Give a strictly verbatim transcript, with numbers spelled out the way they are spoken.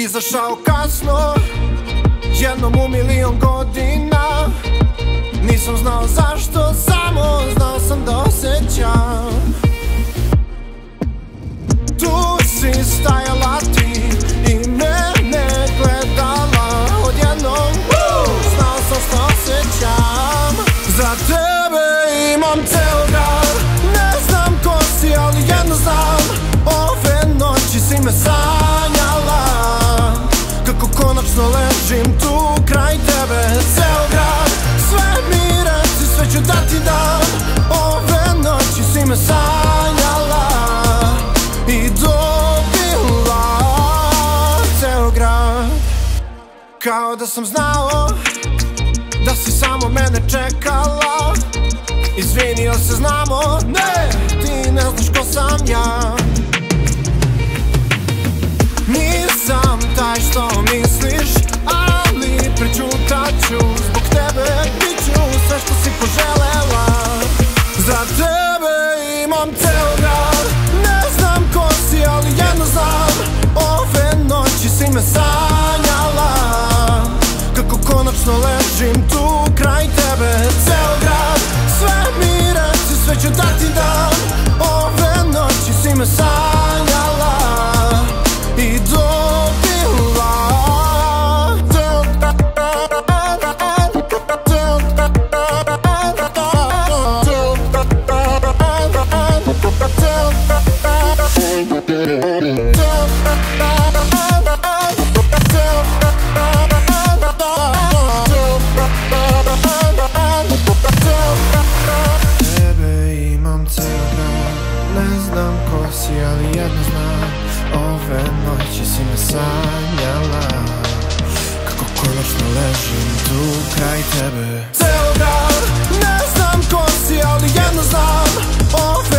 izašao kasno, jednom u milion godina. Nisam znao zašto, samo znao sam da osjećam. Tu si stajala ti i mene gledala, odjednom znao sam što osjećam. Za tebe imam ceo grad, ne znam ko si, ali jedno znam, ove noći si me sanjala. Kako konačno ležim tu kraj tebe, ceo grad, sve mi reci, sve ću da ti dam. Ove noći si me sanjala i dobila ceo grad. Kao da sam znao da si samo mene čekala. Izvinio se, znamo, ne, ti ne znaš ko sam ja. Nisam taj što misliš, ali prećutat ću. Zbog tebe bit ću sve što si poželela. Za tebe imam ceo grad, ne znam ko si, ali jedno znam, ove noći si me sanjala. Kako konačno ležim tu kraj tebe, ceo grad, sve mi reci, sve ću da ti dam. Ove noći si me sanjala i dobila. Tebe imam ceo grad, ne znam ko si, ali jedno znam, ove noći si me sanjala. Kako konačno ležim tu kraj tebe, ceo grad, ne znam ko si, ali jedno znam, ove